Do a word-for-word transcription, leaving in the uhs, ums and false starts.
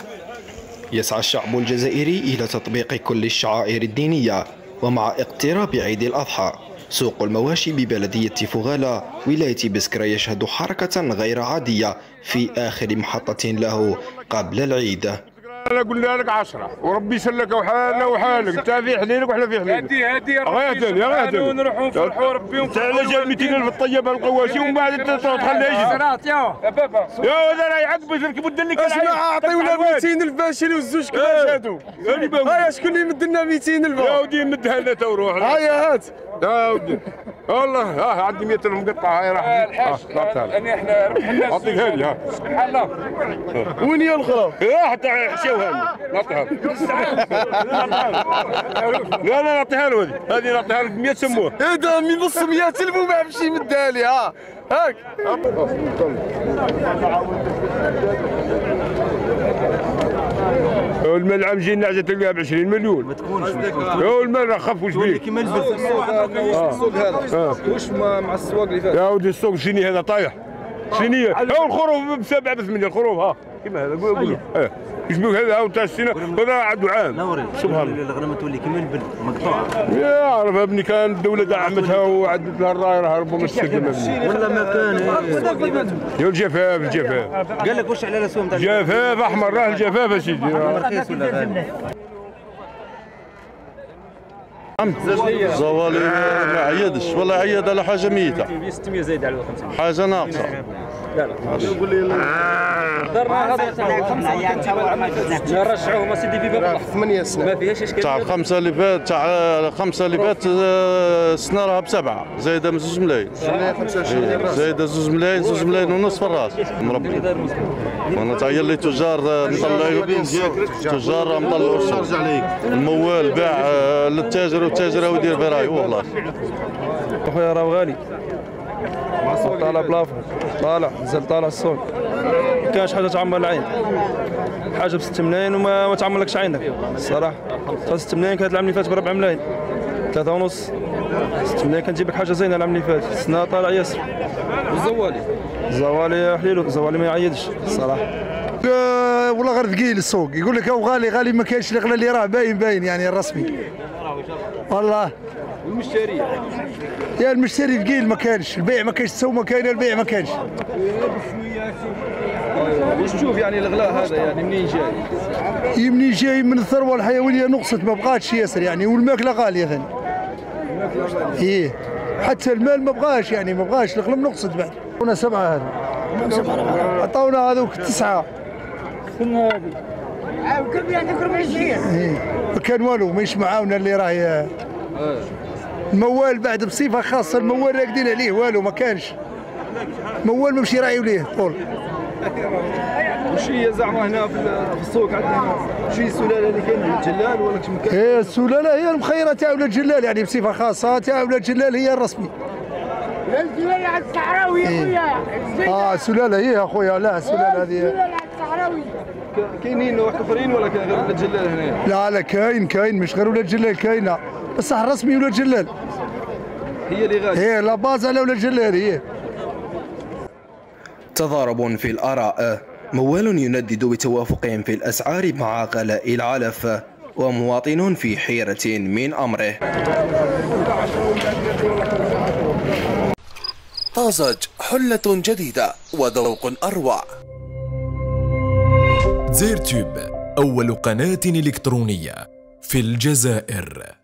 يسعى الشعب الجزائري إلى تطبيق كل الشعائر الدينية، ومع اقتراب عيد الأضحى سوق المواشي ببلدية فغالة ولاية بسكرة يشهد حركة غير عادية في آخر محطة له قبل العيد. انا قلنا لك عشرة وربي يسلك وحالنا وحالك، انت في حليلك وحنا في حليلك. هادي هادي يا ربي غايتين يا غايتين ونروحوا نفرحوا ربي. انت على جال مئتين ألف الطيبه القواشي ومن بعد انت تخليه يجي. يا بابا يا هذا راه يعقب يركبوا الدنيا كاع. اسمع عطيونا مئتين ألف باش يشريو الزوج كيفاش هادو؟ هايا شكون اللي يمد لنا مئتين ألف؟ يا ودي مدها لنا تو روح. هايا هات يا ودي والله ها عندي مئة ألف مقطعه. هاي راح الحاج انا احنا ربحنا اعطيك هذه ها. سبحان الله. وين هي الاخرى؟ لا حتى حشاوها لي نعطيها. لا لا نعطيها له هذه هذه نعطيها له ب مئة سموه. ايه ده من نص مئة ألف وما يمشي يمدها لي ها هاك. الملعب جي نعجه تلقاها ب عشرين مليون. ما تكونش المال راه خف وش بيه كيما السوق هذا واش مع السواق اللي فات. يا ودي السوق شني هذا طايح شني ها الخروف بسبعه بثمانيه الخروف ها كيما هذا قول قول اه يشبه هذا هاو تاع السنه هذا عنده عام. سبحان الله الغنم تولي كيما البن مقطوعه. يا عرف ابني كان الدوله دعمتها وعدت لها الراي راه ربما استخدمها ولا ما كان يا الجفاف الجفاف. قال لك واش على الاسهم تاع جفاف احمر راه الجفاف يا سيدي. رخيص ولا غالي؟ زوالي ما عيدش ولا عيد على حاجه ميته. ستمية زايد على خمسمية. حاجه ناقصه. لا لا قول لي درنا هذا نرجعوهم اسيدي في باب ثمانية سنين ما فيهاش اشكال. تاع الخمسه اللي فات تاع الخمسه اللي فات السنه راها بسبعه زايده من زوج ملايين. خمسة وعشرين زايده زوج ملايين زوج ملايين ونص في الراس مربي. وانا تعير لي تجار مطلعين تجار مطلعوا الموال باع للتاجر والتاجر هو يدير في رايه والله. اخويا راه غالي طالع بلافون طالع نزل طالع السوق. ما كانش حاجه تعمر العين، حاجه ب ستة ملايين وما ما تعمرلكش عينك الصراحه. ستة ملايين كانت العام اللي فات ب أربعة ملايين ثلاثة ونص. ستة ملايين كنجيب لك حاجه زينه العام اللي فات. السنه طالع ياسر. والزوالي الزوالي حليلو الزوالي ما يعيدش الصراحه. والله غير ثقيل السوق يقول لك هو غالي غالي ما كاينش الغلا اللي راه باين باين يعني الرسمي والله. والمشتري يا المشتري ثقيل ما كانش البيع ما كانش السوق ما كاين البيع ما كانش. واش تشوف يعني الغلاء هذا يعني منين جاي؟ منين جاي من الثروه الحيوانيه نقصت ما بقاتش ياسر يعني والماكله غاليه ثاني. ايه حتى المال ما بقاش يعني ما بقاش الغلم نقصت بعد. عطونا سبعه هذا عطونا هذوك تسعه. شنو هذه؟ عاود كل يعني تقرب عشرين. ما كان والو ماهيش معاونا اللي راهي الموال بعد بصفه خاصه الموال راقدين عليه والو ما كانش موال ما مشي راعيو ليه طول. وش هي زعما هنا في السوق عندنا وش هي السلاله اللي كاينه الجلال ولا كش مكان؟ ايه السلاله هي المخيره تاع ولاد الجلال يعني بصفه خاصه تاع ولاد الجلال هي الرسمي. السلاله على الصحراوي يا خويا. اه السلاله هي يا خويا. لا السلاله هذه السلاله على الصحراوي. كاينين واحد اخرين ولا كاين غير ولاد الجلال هنا؟ لا لا كاين كاين مش غير ولاد الجلال كاينه بصح الرسمي ولاد الجلال هي اللي غاليه. هي لا باز على ولاد الجلال هي. تضارب في الآراء، موال يندد بتوافقهم في الأسعار مع غلاء العلف، ومواطن في حيرة من أمره. طازج حلة جديدة وذوق أروع. زيرتوب أول قناة إلكترونية في الجزائر.